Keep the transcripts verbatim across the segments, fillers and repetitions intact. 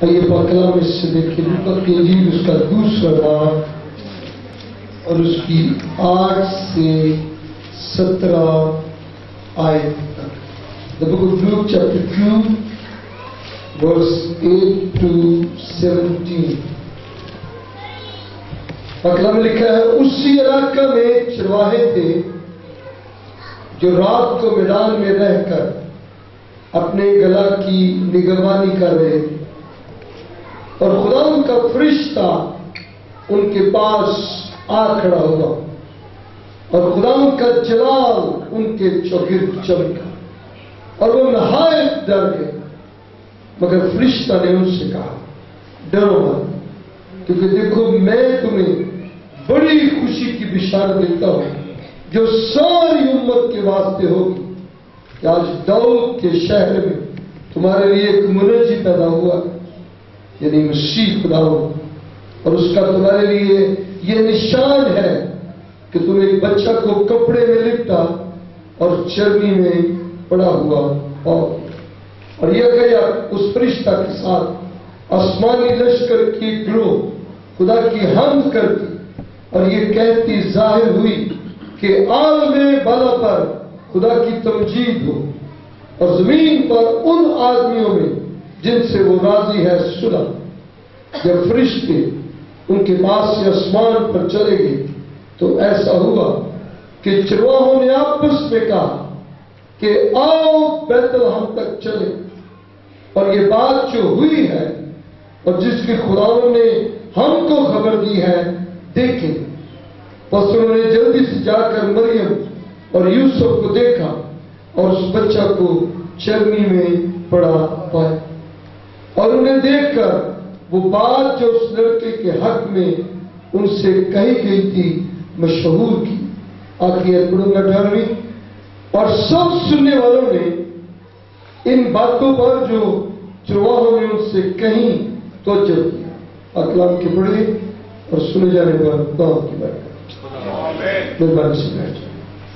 آئیے پاک کلام اس سے دیکھیں لوکا کی انجیل اس کا دوسرا باب اور اس کی آٹھ سے سترہ آیت تک. The book of Luke chapter two verse eight to seventeen. پاک کلام میں لکھا ہے اسی علاقہ میں چرواہے تھے جو رات کو میدان میں رہ کر اپنے گلا کی نگہبانی کر رہے تھے اور خدا ان کا فرشتہ ان کے پاس آ کھڑا ہوا اور خدا ان کا جلال ان کے چوگرد چمکا اور وہ نہایت ڈر گئے. مگر فرشتہ نے ان سے کہا ڈرو مت، کیونکہ دیکھو میں تمہیں بڑی خوشی کی بشارت دیتا ہوں جو ساری امت کے واسطے ہوگی کہ آج داؤد کے شہر میں تمہارے لیے ایک منجی پیدا ہوا، یعنی مسیح خدا ہو، اور اس کا تمہارے لیے یہ نشان ہے کہ تم ایک بچہ کو کپڑے میں لپٹا اور چرنی میں پڑا ہوا اور اور یہ کہ اس فرشتہ کے ساتھ آسمانی لشکر کی گروہ خدا کی حمد کرتی اور یہ کہتی ظاہر ہوئی کہ عالم بالا پر خدا کی تمجید ہو اور زمین پر ان آدمیوں میں جن سے وہ راضی ہے سنا. جب فرشتے ان کے پاس سے آسمان پر چلے گئے تو ایسا ہوا کہ چرواہوں نے آپس میں کہا کہ آؤ بیت لحم تک چلے اور یہ بات جو ہوئی ہے اور جس کی خداوند نے ہم کو خبر دی ہے دیکھیں. بس انہوں نے جلدی سے جا کر مریم اور یوسف کو دیکھا اور اس بچہ کو چرنی میں پڑا پایا اور انہیں دیکھ کر وہ بات جو اس لڑکے کے حق میں ان سے کہی گئی تھی مشہور کی. آخر پڑھوں گا اٹھارہویں. اور سب سننے والوں نے ان باتوں پر جو چرواہوں نے ان سے کہیں توجہ دیا. اکلام کے پڑھے اور سنے جانے پر دعا کی برکت. مہربانی سے بیٹھ جائیں.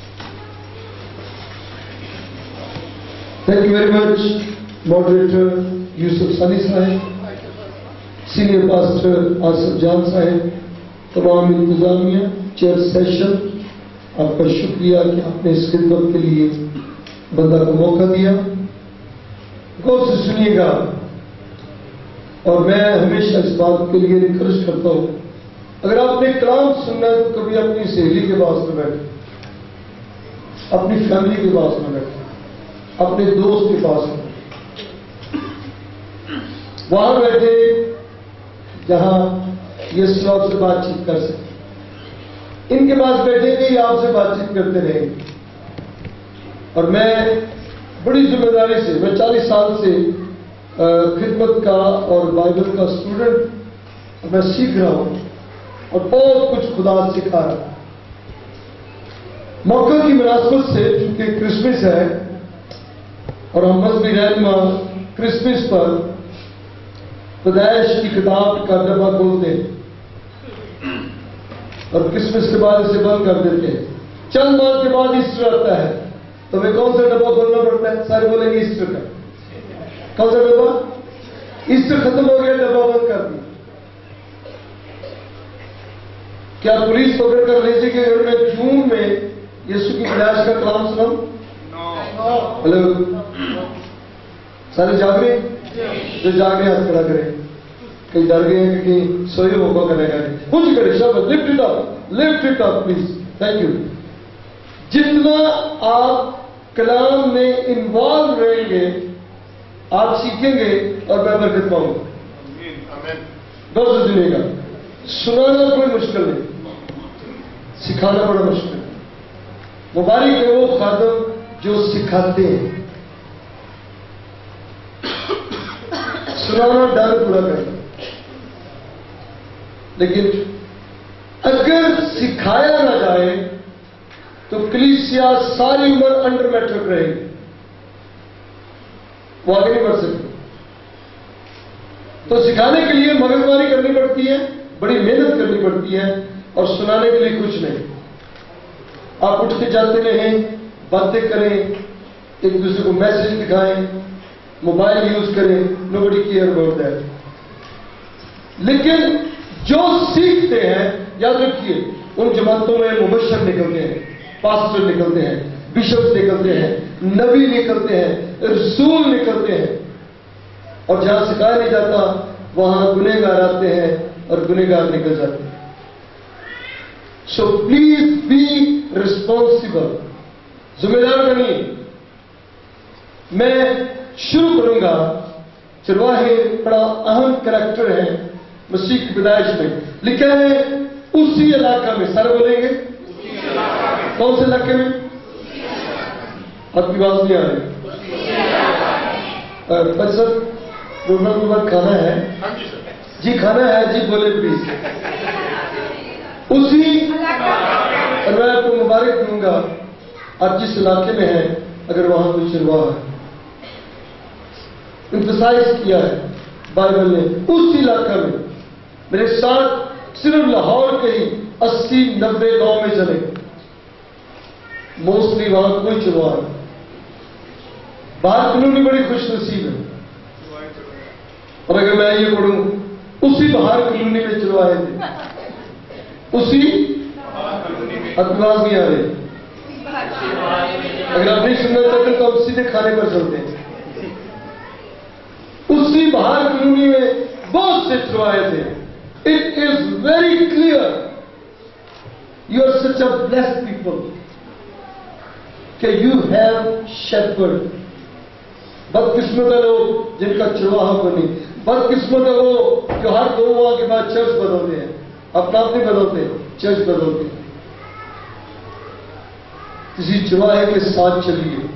Thank you very much moderator Yusuf Sali صاحب، سینئر پاسٹر آصف جان صاحب، تمام انتظامیہ، چیئر سیشن، آپ کا شکریہ کہ آپ نے اس خدمت کے لیے بندہ کو موقع دیا. غور سے سنیے گا اور میں ہمیشہ اس بات کے لیے انکریج کرتا ہوں اگر آپ نے کلام سننا ہے تو کبھی اپنی سہیلی کے پاس میں بیٹھے، اپنی فیملی کے پاس میں بیٹھے، اپنے دوست کے پاس میں وہاں بیٹھے جہاں یہ سلوک سے بات چیت کر سکتے. ان کے پاس بیٹھے گے یہ آپ سے بات چیت کرتے رہیں گے. اور میں بڑی ذمہ داری سے، میں چالیس سال سے خدمت کا اور بائبل کا اسٹوڈنٹ، میں سیکھ رہا ہوں اور بہت کچھ خدا سکھا رہا ہوں. موقع کی مناسبت سے چونکہ کرسمس ہے اور ہم مذہبی رہنما کرسمس پر پیدائش کی کتاب کا ڈبہ کھولتے ہیں اور کرسمس کے بعد اسے بند کر دیتے ہیں. چند ماہ کے بعد ایسٹر آتا ہے تو ہمیں کون سا ڈبہ کھولنا پڑتا ہے؟ سارے بولیں گے ایسٹر کا. کون سا ڈبہ؟ ایسٹر ختم ہو گیا، ڈبہ بند کر دیا. کیا پولیس پکڑ کر لے جائے کہ اگر میں جون میں یسوع کی پیدائش کا کلام سناؤں؟ ہلو، سارے جاگ رہے؟ جو جاگ رہے ہاتھ کھڑا کریں. کہیں ڈر گئے ہیں کہ کہیں سوئے موقع کرے گا. کچھ کرے شاباش، lift it up, lift it up please. Thank you. جتنا آپ کلام میں انوالو رہیں گے آپ سیکھیں گے اور میں برکت پاؤں گا. دوست سنیے گا، سنانا کوئی مشکل نہیں، سکھانا بڑا مشکل ہے. مبارک ہے وہ خادم جو سکھاتے ہیں. سنانا ڈر پورا کرنا، لیکن اگر سکھایا نہ جائے تو کلیسیا ساری عمر انڈر میٹرک رہے گی، وہ آگے نہیں بڑھ سکتی. تو سکھانے کے لیے مغز ماری کرنی پڑتی ہے، بڑی محنت کرنی پڑتی ہے، اور سنانے کے لیے کچھ نہیں. آپ اٹھ کے جاتے رہیں، باتیں کریں، ایک دوسرے کو میسج دکھائیں، موبائل یوز کریں, nobody care about that. لیکن جو سیکھتے ہیں، یاد رکھیے، ان جماعتوں میں مبشر نکلتے ہیں، پاسٹر نکلتے ہیں، بشپ نکلتے ہیں، نبی نکلتے ہیں، رسول نکلتے ہیں، اور جہاں سکھایا نہیں جاتا وہاں گنہگار آتے ہیں اور گنہگار نکل جاتے ہیں۔ سو پلیز بی ریسپانسبل، ذمہ دار بنیے۔ میں شروع کروں گا، چرواہے بڑا اہم کریکٹر ہے مسیح کی پیدائش میں، لکھا ہے اسی علاقہ میں، سارے بولیں گے کون سے علاقے میں؟ آپ کی بات نہیں آ رہی؟ بچہ پروگرام کے بعد کھانا ہے؟ جی کھانا ہے، جی بولے پلیز۔ اسی اور میں آپ کو مبارک دوں گا، آپ جس علاقے میں ہیں اگر وہاں کوئی چرواہ ہے، امفسائز کیا ہے بائبل نے، اسی علاقہ میں میرے ساتھ صرف لاہور کے ہی اسی نبے گاؤں میں چلے، موسٹلی وہاں کوئی چرواہ ہے۔ باہر کلونی بڑی خوش نصیب ہے، اور اگر میں یہ پڑھوں اسی باہر کلونی میں چرواہے تھے، اسی اطلاع نہیں آ رہے، اگر آپ نہیں سننا چاہتے تو آپ سیدھے کھانے پر چلتے ہیں۔ اسی باہر کلونی میں بہت سے چرواہے تھے۔ It is very clear you are such a blessed people کہ یو ہیو شیپرڈ۔ بدقسمت ہے لوگ جن کا چرواہا بنی، بدقسمت ہے وہ جو ہر دو ماہ کے بعد چرچ بدلتے ہیں، اپنا آپ نہیں بدلتے، چرچ بدلتے ہیں۔ کسی چرواہے کے ساتھ چلیے۔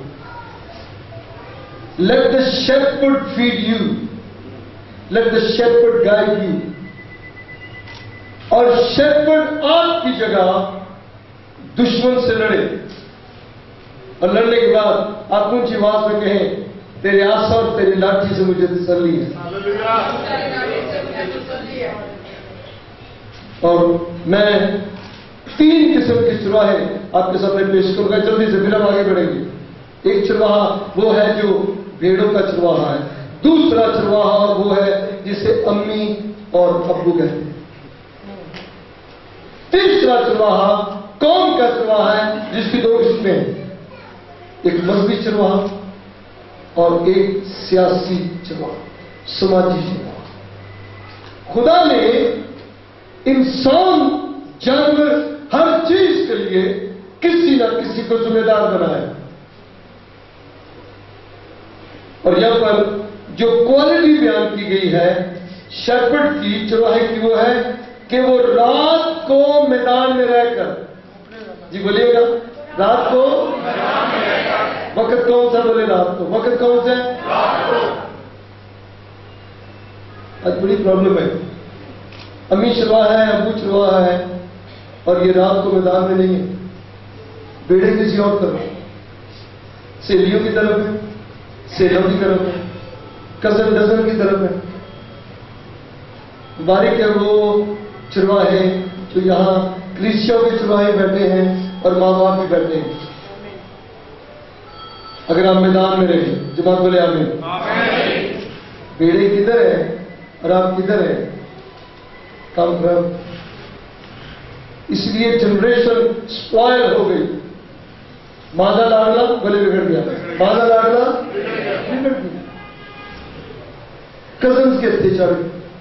Let the shepherd feed you, let the shepherd guide you. اور شیپرڈ آپ کی جگہ دشمن سے لڑے، اور لڑنے کے بعد آپ اونچی آواز میں کہیں تیرے آسا اور تیری لاٹھی سے مجھے تسلی ہے۔ اور میں تین قسم کے چرواہے آپ کے سامنے پیش کروں گا، جلدی سے پھر ہم آگے بڑھیں گے۔ ایک چرواہا وہ ہے جو بھیڑوں کا چرواہا ہے، دوسرا چرواہا وہ ہے جسے امی اور ابو کہتے ہیں، تیسرا چرواہا قوم کا چرواہا ہے جس کی دو قسمیں ہیں، ایک مذہبی چرواہا اور ایک سیاسی چرواہا، سماجی چرواہا۔ خدا نے انسان، جانور، ہر چیز کے لیے کسی نہ کسی کو ذمہ دار بنایا، اور یہاں پر جو کوالٹی بیان کی گئی ہے شیپرڈ کی، چرواہے کی، وہ ہے کہ وہ رات کو میدان میں رہ کر، جی بولیے گا، رات کو وقت کون سا؟ بولے رات کو، وقت کون سا ہے؟ آج بڑی پرابلم ہے، امی چرواہ ہے، ابو چرواہ ہے، اور یہ رات کو میدان میں نہیں ہے، بیڑے کسی اور طرف، سہیلیوں کی طرف ہے، سیلوں کی طرف ہے، کزن ڈزن کی طرف ہے۔ مبارک ہے وہ چرواہے جو یہاں کلیسیوں کے چرواہے بیٹھے ہیں اور ماں باپ بھی بیٹھے ہیں۔ اگر آپ میدان میں رہیں، جماعت بولے آمین۔ بیڑے کدھر ہے اور آپ کدھر ہیں؟ کام خراب، اس لیے جنریشن سپوائل ہو گئی۔ مادہ لاڈلا بولے بگڑ گیا، مادہ لاڈلا بگڑ گیا، کزنس کے اتیاچار،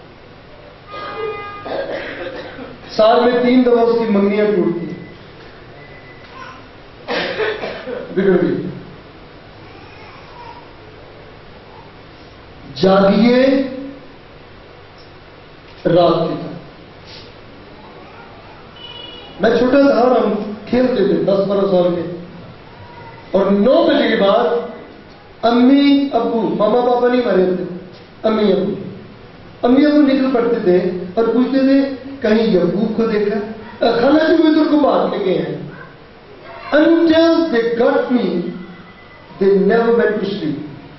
سال میں تین دفعہ اس کی منگنیاں ٹوٹتی ہیں، بگڑ گئی۔ جاگیے رات کی طرح۔ میں چھوٹا تھا اور ہم کھیلتے تھے دس بارہ سال کے، اور نو بجے کے بعد امی ابو، ماما پاپا نہیں مرے تھے، امی ابو امی ابو نکل پڑتے تھے اور پوچھتے تھے کہیں یعقوب کو دیکھا؟ کھانا جو ادھر کو بات لے گئے ہیں۔ Until they got me, they never went to sleep.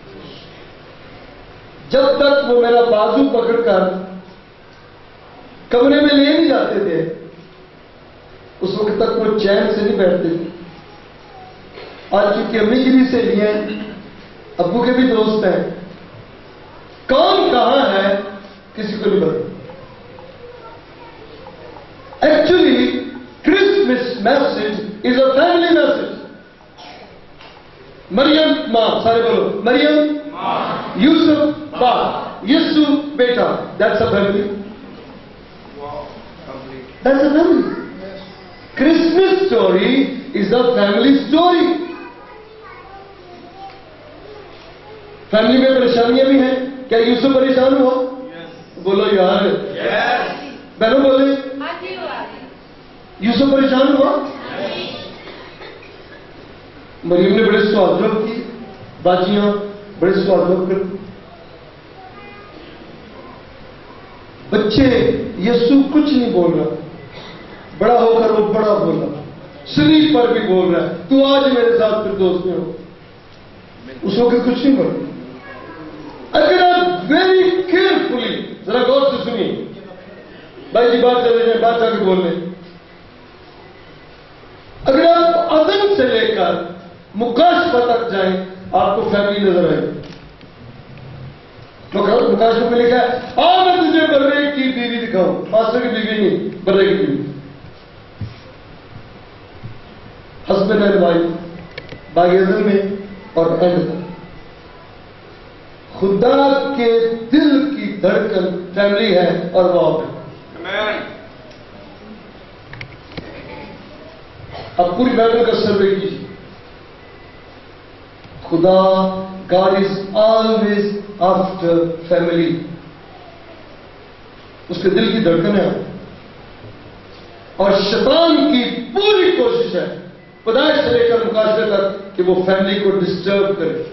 جب تک وہ میرا بازو پکڑ کر کمرے میں لے نہیں جاتے تھے، اس وقت تک وہ چین سے نہیں بیٹھتے تھے۔ آج چونکہ امی کی بھی سہیلی ہیں، ابو کے بھی دوست ہیں، کون کہاں ہے کسی کو نہیں پتا۔ مریم ماں، سارے بولو مریم ماں، یوسف باپ، یسو بیٹا. That's a family. That's a family. Christmas story is a family story. Family میں پریشانیاں بھی ہیں. کیا یوسف پریشان ہوا؟ بولو یار. بہنوں بولے یوسف پریشان ہوا. مریم نے بڑے سوال جواب کیے، باجیاں بڑے سوال جواب کر. بچے یسو کچھ نہیں بول رہا، بڑا ہو کر وہ بڑا بول رہا، سلیپ پر بھی بول رہا ہے تو آج میرے ساتھ پھر دوست میں ہو. اس وقت کچھ نہیں بول رہا. اگر آپ ویری کیئرفلی ذرا غور سے سنیے. بھائی جی بات چلے جائیں، بات آ کے بول لیں. اگر آپ اذن سے لے کر مکاشفہ تک جائیں آپ کو فیملی نظر آئے. مکاشفہ میں لکھا ہے آ میں تجھے برے کی بیوی دکھاؤں. پاسٹر کی بیوی نہیں، برے کی بیوی. ہسبینڈ اینڈ وائف باغ اذن میں اور اینڈ تک. خدا کے دل کی دھڑکن فیملی ہے اور وہ آپ ہے. اب پوری بائبل کا سروے کیجیے. خدا God is always after family. اس کے دل کی دھڑکن ہے. اور شیطان کی پوری کوشش ہے پیدائش سے لے کر مکاشفے تک کہ وہ فیملی کو ڈسٹرب کرے،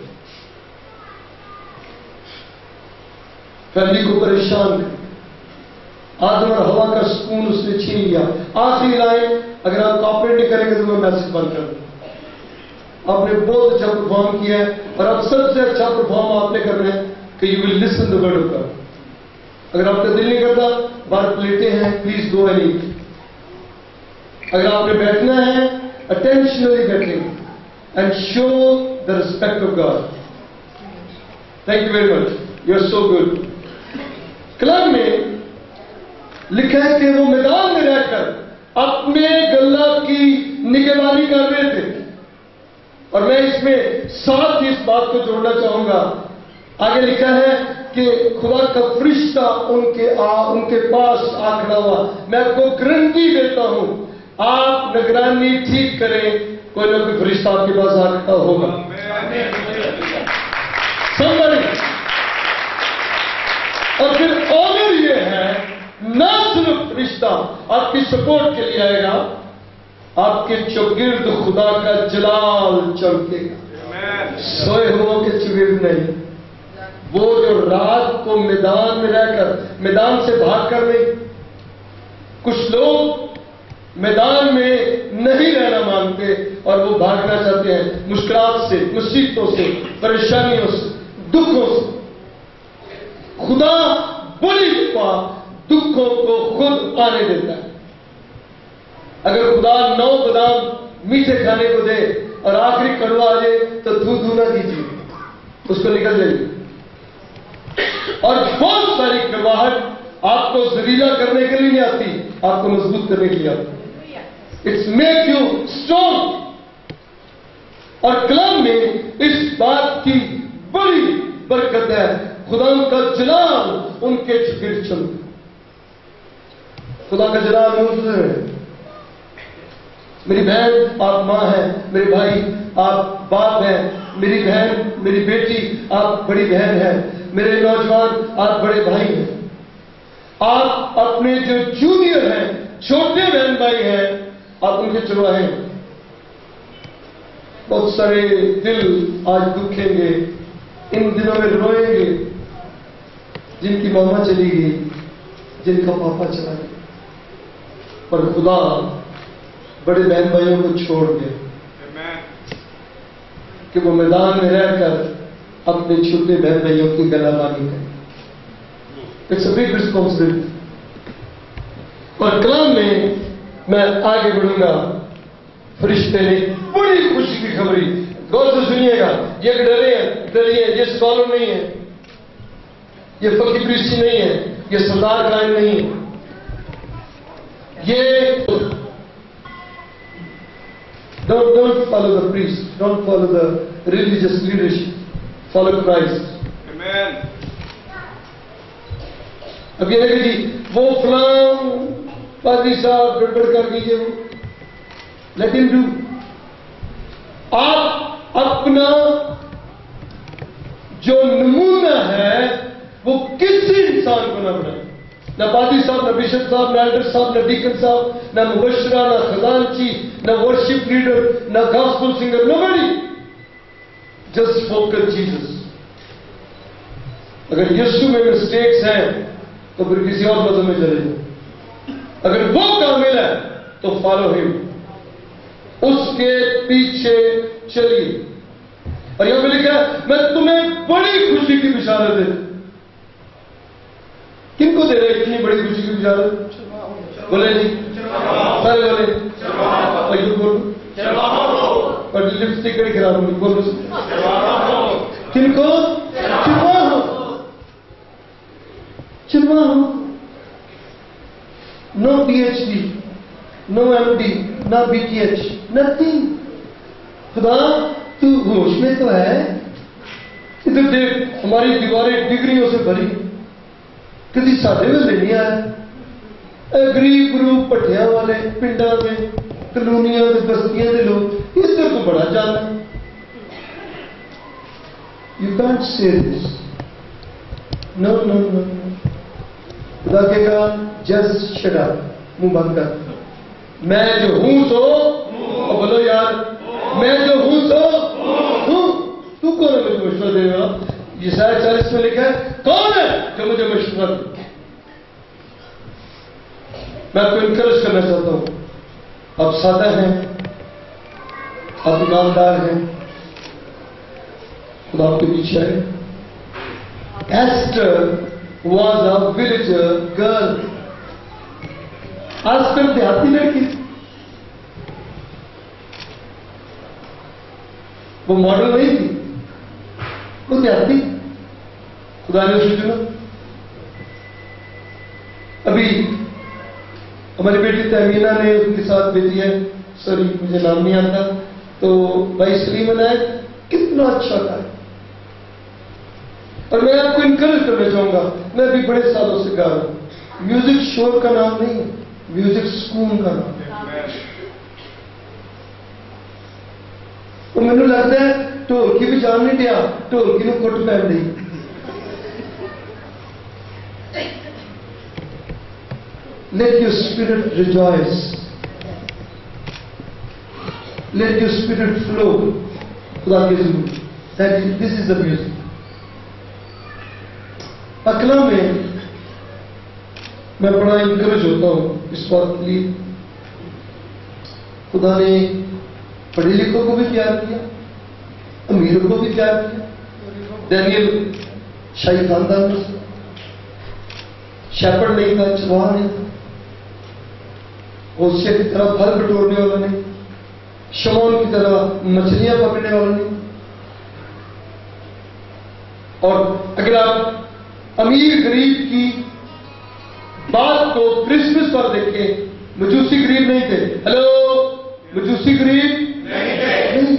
فیملی کو پریشان کرے. آدم اور ہوا کا سکون اس نے چھین لیا. آخری لائن اگر آپ کوآپریٹ نہیں کریں گے تو میں میسج بند کر دوں. آپ نے بہت اچھا پرفارم کیا ہے اور اب سب سے اچھا پرفارم آپ نے کرنا ہے کہ you will listen the word of God. اگر آپ کا دل نہیں کرتا باہر پلیٹیں ہیں، پلیز گو اینڈ ایٹ. اگر آپ نے بیٹھنا ہے اٹینشنلی بیٹھیں and show the respect of God. Thank you very much, you are so good. کلام میں لکھا ہے کہ وہ میدان میں رہ کر اپنے گلہ کی نگہبانی کر رہے تھے. اور میں اس میں ساتھ ہی اس بات کو جوڑنا چاہوں گا. آگے لکھا ہے کہ خدا کا فرشتہ ان کے آ ان کے پاس آ کھڑا ہوا. میں آپ کو گارنٹی دیتا ہوں آپ نگرانی ٹھیک کریں کوئی نہ کوئی فرشتہ آپ کے پاس آ کھڑا ہوگا. سمجھ. اور پھر آنر یہ ہے نہ صرف فرشتہ آپ کی سپورٹ کے لیے آئے گا، آپ کے چوگرد خدا کا جلال چمکے گا. سوئے ہو کے چوگرد نہیں، وہ جو رات کو میدان میں رہ کر میدان سے بھاگ کر نہیں. کچھ لوگ میدان میں نہیں رہنا مانتے اور وہ بھاگنا چاہتے ہیں مشکلات سے، مصیبتوں سے، پریشانیوں سے، دکھوں سے. خدا بڑی دفعہ دکھوں کو خود آنے دیتا ہے. اگر خدا نو بادام میٹھے کھانے کو دے اور آخری کڑوا آ جائے تو دھو دھو نہ دیجیے، اس کو نکل جائیے. اور بہت ساری گواہٹ آپ کو ذلیلہ کرنے کے لیے نہیں آتی، آپ کو مضبوط کرنے کے لیے آتی. It's make you strong. اور کلام میں اس بات کی بڑی برکت ہے. خدا کا جلال ان کے گرد چلتا. خدا کا جلال منتظر ہے. میری بہن آپ ماں ہیں، میرے بھائی آپ باپ ہیں، میری بہن میری بیٹی آپ بڑی بہن ہیں، میرے نوجوان آپ بڑے بھائی ہیں. آپ اپنے جو جونیئر ہیں، چھوٹے بہن بھائی ہیں، آپ ان کے چرواہے ہیں. بہت سارے دل آج دکھیں گے، ان دنوں میں روئیں گے جن کی ماما چلی گئی، جن کا پاپا چلا گیا. پر خدا بڑے بہن بھائیوں کو چھوڑ دے کہ وہ میدان میں رہ کر اپنے چھوٹے بہن بھائیوں کی گلابانی کریں. It's a big responsibility. اور کلام میں میں آگے بڑھوں گا. فرشتے نے بڑی خوشی کی خبری، غور سے سنیے گا. یہ ڈرے ہیں ڈریے، یہ اسکالر نہیں ہے، یہ فقی پریسی نہیں ہے، یہ سردار قائم نہیں ہے. یہ Don't, don't follow the priest. Don't follow the religious leadership. Follow Christ. Amen. اب یہ کہ جی وہ فلاں پادری صاحب گڑبڑ کر دیجیے وہ لیٹ ہم ڈو. آپ اپنا جو نمونہ ہے وہ کسی انسان کو نہ بنائیں. نہ پادری صاحب, نہ بشپ صاحب, نہ ایلڈر صاحب, نہ ڈیکن صاحب, نہ مبشرہ, نہ خزانچی, نہ ورشپ لیڈر, نہ gospel singer. nobody. just focus Jesus. اگر یسوع میں مسٹیکس ہیں تو پھر کسی اور مذہب میں چلے جائیں. اگر وہ کامل ہے تو فالو ہم, اس کے پیچھے چلیے. اور یہاں پہ لکھا ہے میں تمہیں بڑی خوشی کی بشارت دے. کن کو دے رہے اتنی بڑی خوشی کی بشارت؟ بولے جی سارے بولے اور یہ بولو اور لپسٹک کڑی خراب ہوگی. بولو کن کو؟ چنوا ہو, چنوا ہو. No P H D, no M D, نہ بی ٹی ایچ, نتھنگ. خدا تو ہوش میں تو ہے. ادھر دیکھ ہماری دیواریں ڈگریوں سے بھری, کسی سادے میں نہیں آیا. غریب گروپ پٹھیاں والے پنڈا میں کلونیاں بستیاں کے لوگ ادھر تو بڑا جانا. یو کانٹ سے دس. نو نو نو خدا کہے گا جسٹ شٹ اپ, منہ بند کر. میں جو ہوں سو بولو یار, میں جو ہوں سو ہوں. تو کون ہے مجھے مشورہ دے گا؟ یسایا چالیس میں لکھا ہے کون ہے جو مجھے مشورہ دے. میں آپ کو انکریج کرنا چاہتا ہوں. آپ سادہ ہیں, آپ ایماندار ہیں, خدا آپ کے پیچھے ہے. Esther was a villager girl. آج کل دیہاتی لڑکی, وہ ماڈل نہیں تھی, وہ دیہاتی. خدا نے اسے چنا. ابھی ہماری بیٹی تہمینہ نے اس کے ساتھ بھیجی ہے, سوری مجھے نام نہیں آتا, تو بھائی سلیم عنایت کتنا اچھا تھا. اور میں آپ کو انکریج کرنا چاہوں گا, میں ابھی بڑے سالوں سے گا رہا ہوں. میوزک شور کا نام نہیں ہے, میوزک سکون کا نام ہے. اور مجھے لگتا ہے ڈھولکی بھی جان نہیں دیا, ڈھولکی نے کٹ پہن دی. Let your spirit rejoice. Let your spirit flow. خدا کے ذریعے. That is, this is the music. اکلا میں میں بڑا انکریج ہوتا ہوں اس بات کے لیے. خدا نے پڑھے لکھوں کو بھی پیار کیا, امیروں کو بھی پیار کیا. ڈینیل شاہی خاندان میں شیپرڈ نہیں تھا, چرواہا نہیں تھا. ہوشیہ کی طرح پھل بٹورنے والا نہیں, شمعون کی طرح مچھلیاں پکڑنے والا نہیں. اور اگر آپ امیر غریب کی بات کو کرسمس پر دیکھیں, مجوسی غریب نہیں تھے. ہیلو, مجوسی غریب نہیں,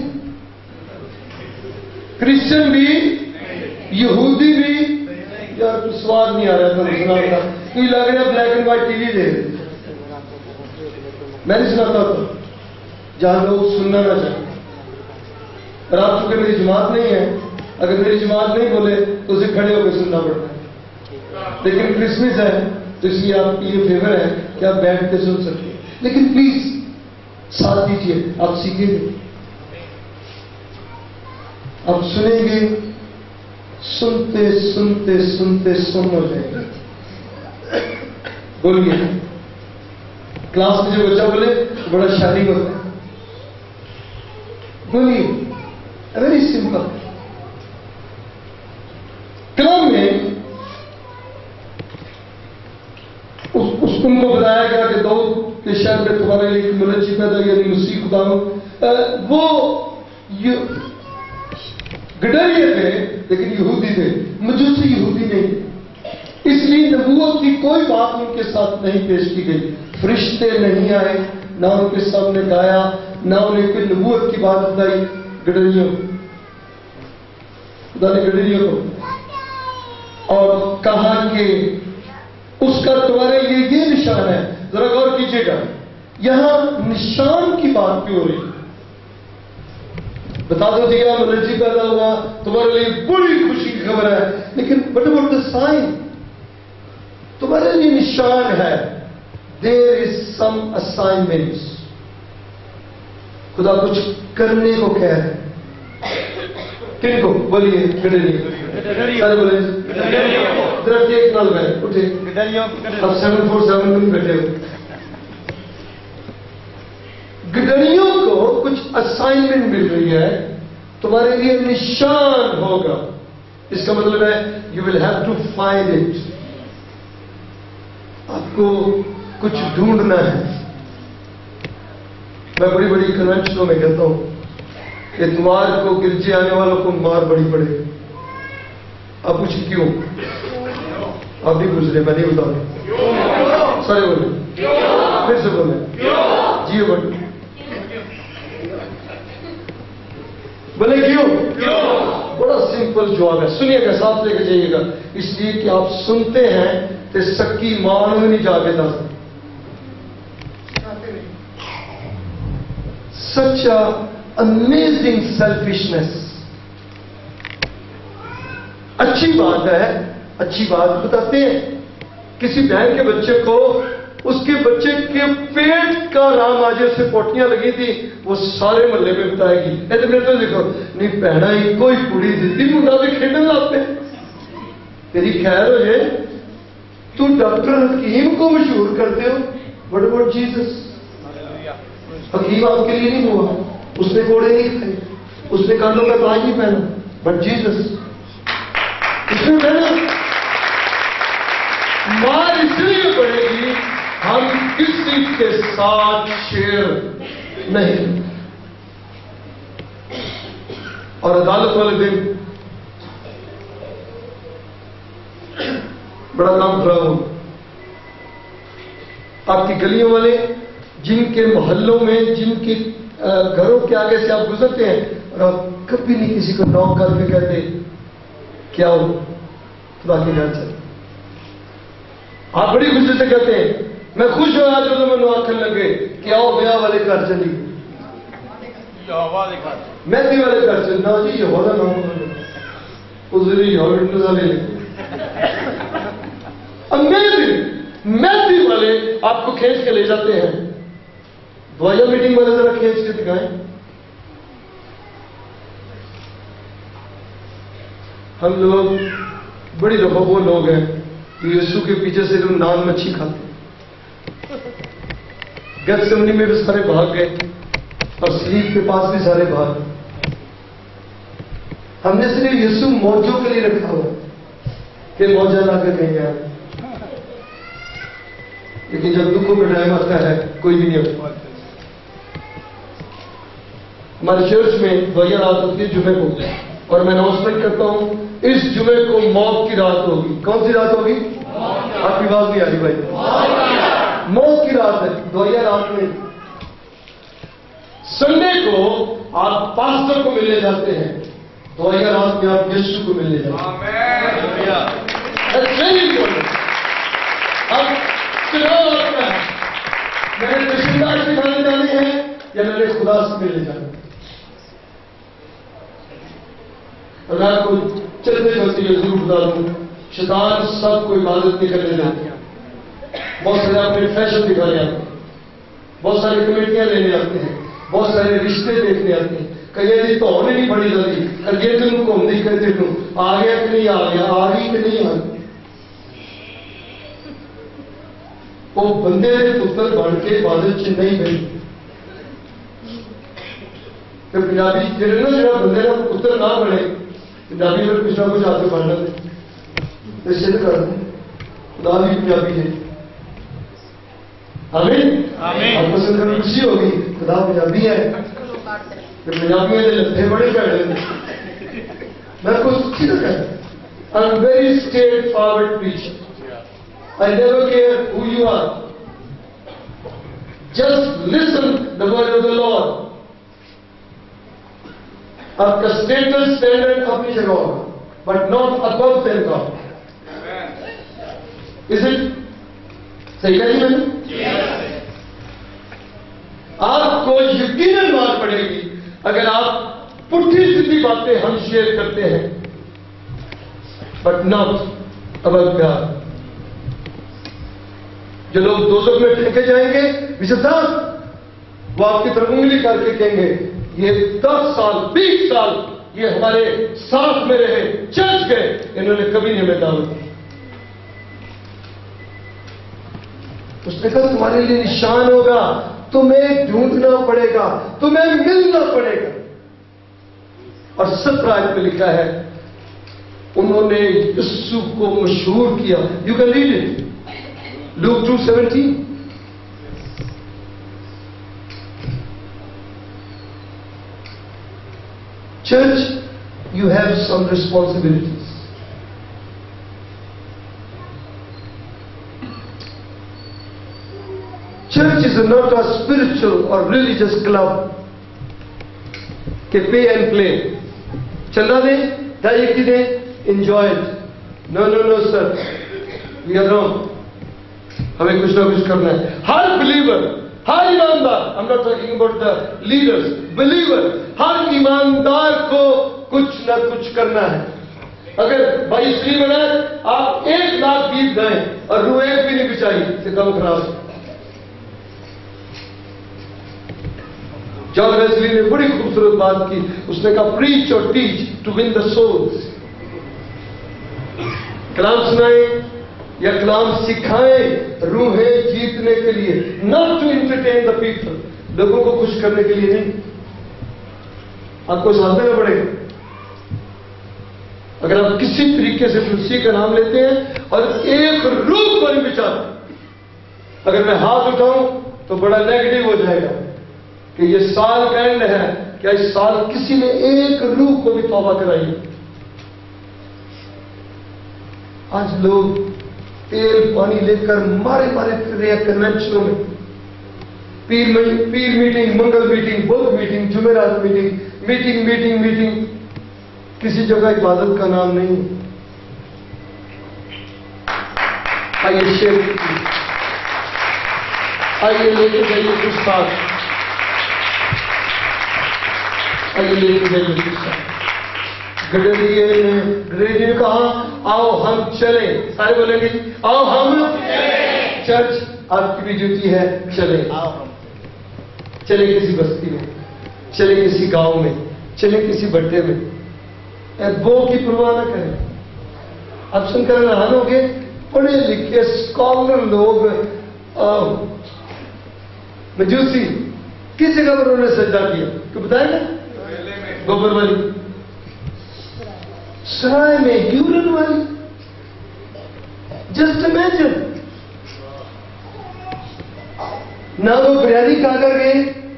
کرسچن بھی, یہودی بھی. یار تو سواد نہیں آ رہا تھا سنا تھا, کوئی لگ رہا black and white TV دے. میں نہیں سناتا تھا جہاں لوگ سننا نہ چاہیں. اور آپ چونکہ میری جماعت نہیں ہے, اگر میری جماعت نہیں بولے تو اسے کھڑے ہو کے سننا پڑتا ہے. لیکن کرسمس ہے تو اس لیے آپ کی یہ فیور ہے کہ آپ بیٹھ کے سن سکتے. لیکن پلیز ساتھ دیجیے, آپ سیکھیں گے, آپ سنیں گے, سنتے سنتے سنتے سن ہو جائے گا. بولیے, کلاس میں جو بچہ بولے بڑا شادی ہوتا ہے. بولیے, ویری سمپل. کلام میں اس ان کو بتایا گیا کہ داؤد کے شہر میں تمہارے لیے ملچی پیدا یعنی مسیح خدا. وہ گڈریے تھے لیکن یہودی تھے, مجوسی یہودی نہیں. اس لیے نبوت کی کوئی بات ان کے ساتھ نہیں پیش کی گئی. فرشتے نہیں آئے, نہ ان کے سامنے گایا, نہ انہیں کوئی نبوت کی بات بتائی گڈریوں خدا نے گڈریوں کو، اور کہا کہ اس کا تمہارے لیے یہ نشان ہے. ذرا غور کیجیے گا، یہاں نشان کی بات کیوں ہو رہی؟ بتا دو دیا الرجی پیدا ہوا، تمہارے لیے بڑی خوشی کی خبر ہے، لیکن بٹ وٹ دا سائن؟ تمہارے لیے نشان ہے. There is some assignments. خدا کچھ کرنے کو کہہ رہے. کن کو؟ بولیے. سارے بولے درخت ایک نال میں اٹھے. اب سیون فور سیون میں بیٹھے ہو. گڈریوں کو کچھ اسائنمنٹ مل رہی ہے، تمہارے لیے نشان ہوگا. اس کا مطلب ہے you will have to find it. آپ کو کچھ ڈھونڈنا ہے. میں بڑی بڑی کنونشنوں میں کہتا ہوں اتوار کو گرجے آنے والوں کو مار بڑی پڑے. آپ پوچھ کیوں؟ آپ بھی پوچھ رہے، میں نہیں بتا رہا. سارے بولے، پھر سے بولے. جی بٹ بولے کیوں؟ بڑا سمپل جواب ہے. سنیے گا، ساتھ لے کے جائیے گا. اس لیے کہ آپ سنتے ہیں تو سکی مان میں نہیں جا کے دس. Such amazing selfishness. اچھی بات ہے، اچھی بات بتاتے ہیں. کسی بہن کے بچے کو اس کے بچے کے پیٹ کا رام آجے سے پوٹیاں لگی تھی، وہ سارے محلے میں بتائے گی. ایسے میرے تو دیکھو نہیں پہنا ہی کوئی کڑی دیتی منڈا بھی کھیلنے لاتے. تیری خیر ہو جائے. تو ڈاکٹر حکیم کو مشہور کرتے ہو. But what Jesus? حکیم آپ کے لیے نہیں ہوا، اس نے کوڑے نہیں کھائے، اس نے کانوں کا تاج نہیں پہنا. بٹ جیسس اس نے پہنا. مار اس لیے پڑے گی ہم کسی کے ساتھ شیئر نہیں. اور عدالت والے دن بڑا کام خراب ہو. آپ کی گلیوں والے، جن کے محلوں میں، جن کے گھروں کے آگے سے آپ گزرتے ہیں اور آپ کبھی نہیں کسی کو نوک کر کے کہتے کیا ہو خدا کے گھر چل. آپ بڑی خوشی سے کہتے ہیں میں خوش ہوں آج تو میں آنکھیں لگے کہ آؤ بیاہ والے گھر چلی، مہندی والے گھر چلنا جی. یہ ہو رہا ازری مہندی والے آپ کو کھینچ کے لے جاتے ہیں. دعائیا میٹنگ والے ذرا کھینچ کے دکھائیں. ہم لوگ بڑی دفعہ وہ لوگ ہیں کہ یسوع کے پیچھے سے جو نان مچھی کھاتے. گیتسمنی میں بھی سارے بھاگ گئے اور سلیب کے پاس بھی سارے بھاگ گئے. ہم نے صرف یسوع موجوں کے لیے رکھا ہوا کہ موجہ لا کر کہیں گے. لیکن جب دکھوں میں ٹائم آتا ہے کوئی بھی نہیں ہوتا. ہمارے چرچ میں دعائیا رات ہوتی ہے جمعے کو، اور میں اناؤنسمنٹ کرتا ہوں اس جمعے کو موت کی رات ہوگی. کون سی رات ہوگی؟ آپ کی بات نہیں آ رہی بھائی. موت کی رات ہے دعائیا رات میں. سنڈے کو آپ پاسٹر کو ملنے جاتے ہیں، دعائیا رات میں آپ یسوع کو ملنے جاتے ہیں. اب چناؤ آپ کا ہے، میں نے رشتےدار سے کھانے جانے ہیں یا میں نے خدا سے ملنے جانا. اور آپ کو چلتے چلتے یہ ضرور بتا دوں شیطان سب کو عبادت نہیں کرنے دیتے. بہت سارے اپنے فیشن دکھانے آتے ہیں، بہت ساری کمیٹیاں لینے آتے ہیں، بہت سارے رشتے دیکھنے آتے ہیں. کہیں جی تو ہونے نہیں پڑی جاتی کریے تم کو ہم نہیں کرتے تم آ گیا کہ نہیں آ گیا، آ گئی کہ نہیں آ گئی. وہ بندے پتر بن کے عبادت چ نہیں گئی. پنجابی جڑے نا جڑا بندے کا پتر نہ بنے پنجابی میں کچھ نہ کچھ آ کے بن لیتے سدھ کر دیں. خدا بھی پنجابی ہے. آمین. آپ کو سن کر خوشی ہوگی خدا پنجابی ہے. پنجابیوں کے لتے بڑے پیڑے میں کو سچی نہ کہتا. I'm very straightforward preacher. I never care who you are. Just listen the word of the Lord. آپ کا اسٹیٹس اسٹینڈرڈ اپنی جگہ ہوگا but not above than God. Is it صحیح کہا جی میں نے؟ آپ کو یقیناً مار پڑے گی اگر آپ پٹھی سیدھی باتیں ہم شیئر کرتے ہیں بٹ ناٹ اباؤٹ گاڈ. جو لوگ دوزخ میں پھینکے جائیں گے وشدان وہ آپ کی طرف انگلی کر کے کہیں گے یہ دس سال بیس سال یہ ہمارے ساتھ میں رہے چرچ گئے انہوں نے کبھی نہیں ہمیں دعوت دی. اس نے کہا تمہارے لیے نشان ہوگا تمہیں ڈھونڈنا پڑے گا تمہیں ملنا پڑے گا. اور سترہ آیت میں لکھا ہے انہوں نے یسوع کو مشہور کیا. You can read it Luke two seventeen. Church, you have some responsibilities. Church is not a spiritual or religious club کہ pay and play. چلا دیں ڈھائی کی دیں enjoy it. No, no, no, sir. We are wrong. ہمیں کچھ نہ کچھ کرنا ہے. ہر بلیور ہر ایماندار I'm not talking about the leaders believer ہر ایماندار کو کچھ نہ کچھ کرنا ہے. اگر بھائی اسٹری بنا آپ ایک لاکھ گیت گائیں اور روح ایک بھی نہیں بچائی تو کم خراب. جان ویسلی نے بڑی خوبصورت بات کی. اس نے کہا preach or teach to win the souls. کلام سنائیں یا کلام سکھائیں روحیں جیتنے کے لیے not to entertain the people لوگوں کو خوش کرنے کے لیے نہیں. آپ کو ساتھ دینا پڑے گا. اگر آپ کسی طریقے سے مسیح کا نام لیتے ہیں اور ایک روح کو نہیں بچاتے اگر میں ہاتھ اٹھاؤں تو بڑا نیگیٹو ہو جائے گا کہ یہ سال کا اینڈ ہے کیا اس سال کسی نے ایک روح کو بھی توبہ کرائی. آج لوگ تیل پانی لے کر مارے مارے پھر رہے ہیں کنونشنوں میں. پیر پیر میٹنگ منگل میٹنگ بدھ میٹنگ جمعرات میٹنگ میٹنگ میٹنگ میٹنگ کسی جگہ عبادت کا نام نہیں. آئیے شیئر کیجیے آئیے لے کے جائیے کچھ ساتھ آئیے لے کے جائیے کچھ ساتھ. گڈریے نے گڈریے نے کہا آؤ ہم چلیں. سارے بولیں گے آؤ ہم چرچ آپ کی بھی ڈیوٹی ہے چلیں. چلے کسی بستی میں چلے کسی گاؤں میں چلے کسی بڑے میں بو کی پرواہ نہ کریں. آپ سن کر حیران ہو گے پڑھے لکھے اسکالر لوگ مجوسی کس جگہ پر انہوں نے سجدہ کیا تو بتائیں گا گوبر والی سرائے میں یورن والی. Just imagine. نہ وہ بریانی کھا کر گئے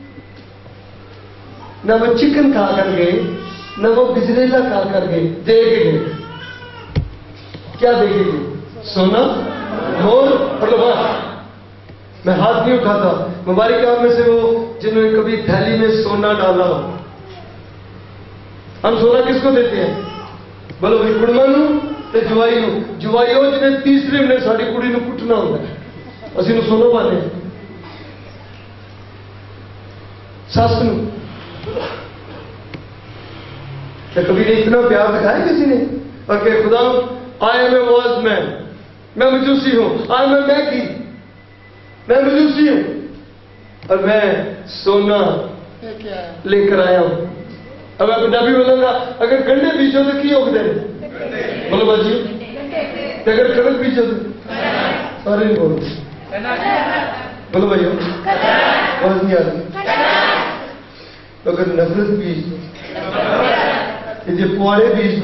نہ وہ چکن کھا کر گئے نہ وہ گجریلا کھا کر گئے. دے کے گئے کیا دے کے گئے؟ سونا مور اور لباس. میں ہاتھ نہیں اٹھاتا مبارک آپ میں سے وہ جنہوں نے کبھی تھیلی میں سونا ڈالا ہو. ہم سونا کس کو دیتے ہیں؟ بولو بھائی کڑما نو تے جوائی نو. جوائی ہو جنہیں تیسرے مہینے ساری کڑی نو کٹنا ہوتا ہے اسی نو سونا پاتے ہیں. سس نو کیا کبھی نے اتنا پیار دکھایا کسی نے؟ اور کہ خدا آئی ایم اے واز مین میں مجوسی ہوں. آئی ایم اے میکی میں مجوسی ہوں اور میں سونا لے کر آیا ہوں. اب میں پنجابی بولوں گا اگر گنڈے بیچو تو کی ہوگا دے بولو باجی اگر کڑک بیچو تو سارے نہیں بولو بولو بھائی بہت نہیں آتی. اگر نفرت بیچ دو جی پواڑے بیچ دو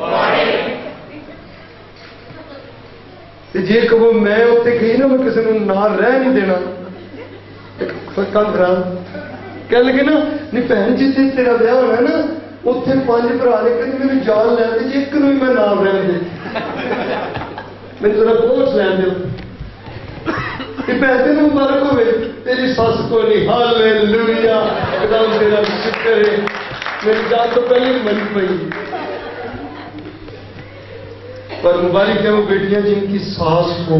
جی کہو میں اتنے گئی نا میں کسی نے نال رہ نہیں دینا کام خراب کہنے لگے نا نہیں بہن جی تیرا بیاہ ہونا ہے نا اتنے پانچ برا لے کے میرے جال لے جی ایک نو میں نال رہن دے میرے ذرا بہت لین دے پیسے میں مبارک ہوئے تیری سس کو نہیں ہاللویا خدا تیرا شکر ہے میری جان تو پہلے ہی مری پئی. پر مبارک ہے وہ بیٹیاں جن کی ساس ہو.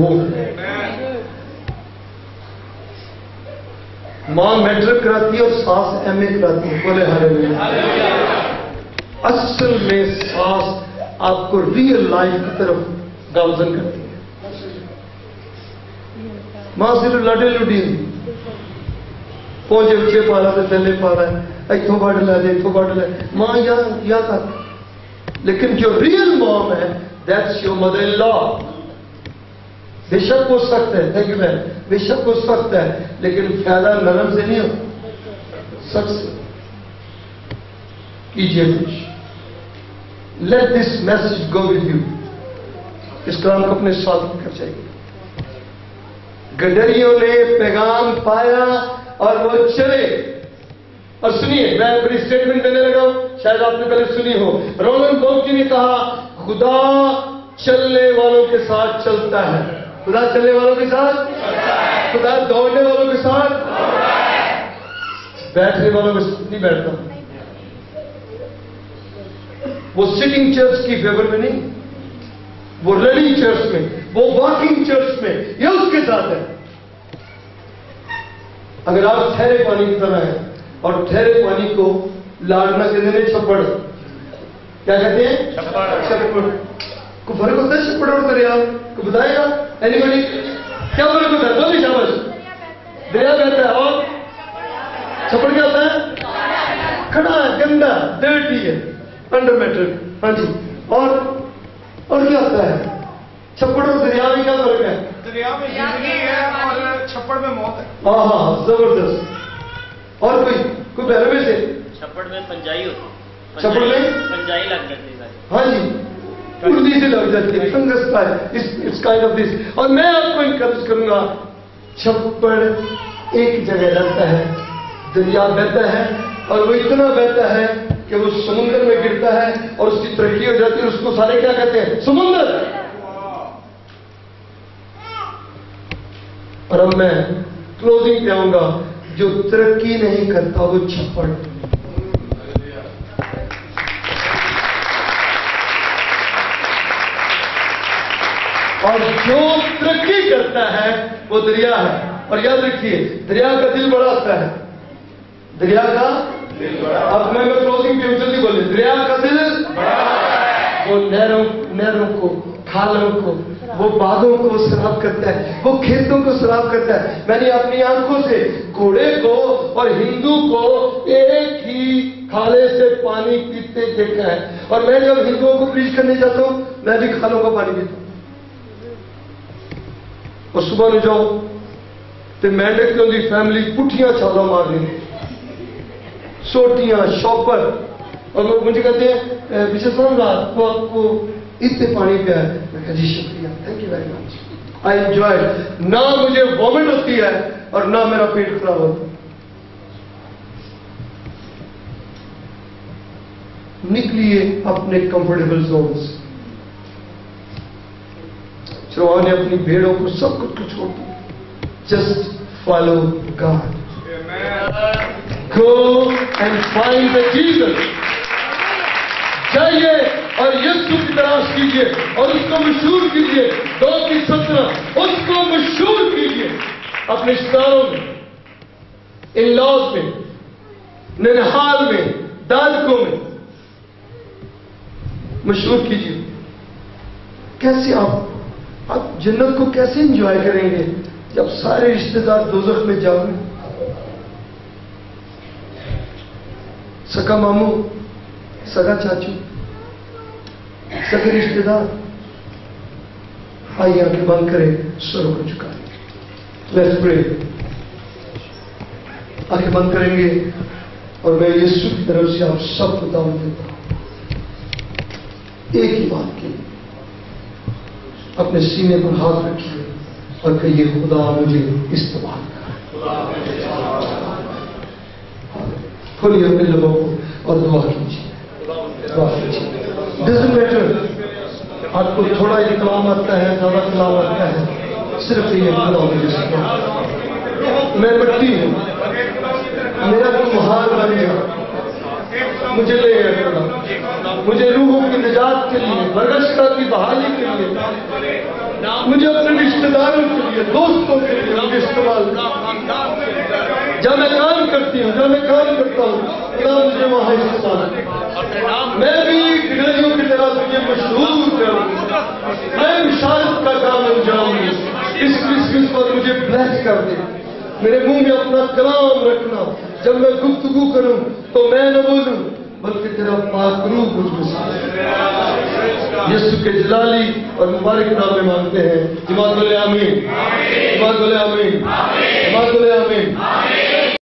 ماں میٹرک کراتی ہے اور ساس ایم اے کراتی ہے. بولے ہاللیلویا. اصل میں ساس آپ کو ریئل لائف کی طرف گامزن کرتی ہے. ماں صرف لڈے لڈی پہنچے اچھے پا رہا تو تھلے پا رہا ہے, اتوں بڑھ لے دے اتوں بڑھ لے ماں یا یا تک. لیکن جو ریئل مام ہے that's your mother in law. بے شک ہو سکتا ہے, تھینک یو میم, بے شک ہو سکتا ہے لیکن فائدہ نرم سے نہیں ہو سخت سے کیجیے کچھ. Let this message go with you. اس کلام کو اپنے ساتھ کر چاہیے. گڈریوں نے پیغام پایا اور وہ چلے. اور سنیے, میں اپنی اسٹیٹمنٹ دینے لگا ہوں, شاید آپ نے پہلے سنی ہو. رولن بوکی نے کہا خدا چلنے والوں کے ساتھ چلتا ہے. خدا چلنے والوں کے ساتھ, خدا دوڑنے والوں کے ساتھ, بیٹھنے والوں کے ساتھ نہیں بیٹھتا. وہ سٹنگ چرچ کی فیور میں نہیں, وہ رننگ چرچ میں, وہ واکنگ چرچ میں, یہ اس کے ساتھ ہے. اگر آپ ٹھہرے پانی کی طرح ہیں اور ٹھہرے پانی کو لاڑنا کہتے ہیں چھپڑ, کیا کہتے ہیں چھپڑ. کو فرق ہوتا ہے چھپڑ اور دریا کو بتائے گا اینی بڈی؟ کیا فرق ہوتا ہے؟ بولیے شاباش. دریا کہتا ہے اور چھپڑ کیا ہوتا ہے؟ کھڑا ہے, گندا, ڈرٹی ہے, انڈر میٹرک. ہاں جی. اور اور کیا ہوتا ہے؟ چھپڑ اور دریا میں کیا فرق ہے؟ دریا میں زندگی ہے اور چھپڑ میں موت ہے. ہاں ہاں زبردست. اور کوئی کوئی پہلے میں سے چھپڑ میں پنجائی ہوتی, چھپڑ میں پنجائی لگ جاتی ہے. ہاں جی, اردی سے لگ جاتی ہے, فنگس کا ہے, اس کائنڈ آف دس. اور میں آپ کو انکریج کروں گا, چھپڑ ایک جگہ رہتا ہے, دریا بہتا ہے اور وہ اتنا بہتا ہے کہ وہ سمندر میں گرتا ہے اور اس کی ترقی ہو جاتی ہے. اس کو سارے کیا کہتے ہیں؟ سمندر. اور اب میں کلوزنگ پہ آؤں گا. جو ترقی نہیں کرتا وہ چھپڑ. اور جو ترقی کرتا ہے وہ دریا ہے. اور یاد رکھیے دریا کا دل بڑا ہوتا ہے. دریا کا دل بڑا. اب میں کلوزنگ پہ جلدی بولے. دریا کا دل بڑا ہے. وہ نہروں نہروں کو, کھالوں کو, وہ باغوں کو سراب کرتا ہے, وہ کھیتوں کو سراب کرتا ہے. میں نے اپنی آنکھوں سے گھوڑے کو اور ہندو کو ایک ہی کھالے سے پانی پیتے دیکھا ہے. اور میں جب ہندوؤں کو پریچ کرنے جاتا ہوں میں بھی کھالوں کا پانی پیتا ہوں. اور صبح میں جاؤ تو مینڈک کی فیملی پٹھیاں چھالا مار رہی ہیں, سوٹیاں, شاپر. اور لوگ مجھے کہتے ہیں پیچھے سن رات کو آپ کو اتنے پانی پیا ہے. میں کہا جی شکریہ, thank you very much, I enjoy. نہ مجھے وامٹ ہوتی ہے اور نہ میرا پیٹ خراب ہوتا. نکلیے اپنے کمفرٹیبل زون سے. فرعون نے اپنی بھیڑوں کو سب کچھ کو چھوڑ دیا. Just follow God. Go and find the Jesus. جائیے اور یسوع کی تلاش کیجیے اور اس کو مشہور کیجیے. دو کی سترہ اس کو مشہور کیجیے اپنے رشتہ داروں میں, ان لاز میں, ننہال میں, دادکوں میں مشہور کیجیے. کیسے آپ آپ جنت کو کیسے انجوائے کریں گے جب سارے رشتہ دار دوزخ میں جاؤ گے؟ سکا ماموں, سگا چاچو, سگے رشتے دار, آئیے آنکھیں بند کریں, سروں کو جھکائیں. لیٹس پرے. آنکھیں بند کریں گے اور میں یسوع کی طرف سے آپ سب کو دعوت دیتا ہوں ایک ہی بات کی. اپنے سینے پر ہاتھ رکھیے اور کہیے خدا مجھے استعمال کر. کھولیے اپنے لبوں کو اور دعا کیجیے. دعا کیجیے. ڈزنٹ میٹر آپ کو تھوڑا ہی کلام آتا ہے, زیادہ کلام آتا ہے, صرف یہ خدا مجھے استعمال. میں مٹی ہوں, میرا تمہار بن گیا. مجھے لے آئے خدا، مجھے روحوں کی نجات کے لیے، برگشتہ کی بحالی کے لیے، مجھے اپنے رشتہ داروں کے لیے، دوستوں کے لیے مجھے استعمال کر۔ جب میں کام کرتی ہوں، جب میں کام کرتا ہوں، خدا مجھے وہاں استعمال، میں بھی گھڑیوں کی طرح تجھے مشہور کروں، میں بشارت کا کام انجام دوں۔ اس کرسمس پر مجھے بلیس کر دے، میرے منہ میں اپنا کلام رکھنا، جب میں گفتگو کروں تو میں نہ بولوں بلکہ تیرا پاک روح مجھ میں سے۔ یسوع کے جلالی اور مبارک نام میں مانگتے ہیں، جماعت بولے آمین، جماعت بولے آمین، جماعت بولے آمین۔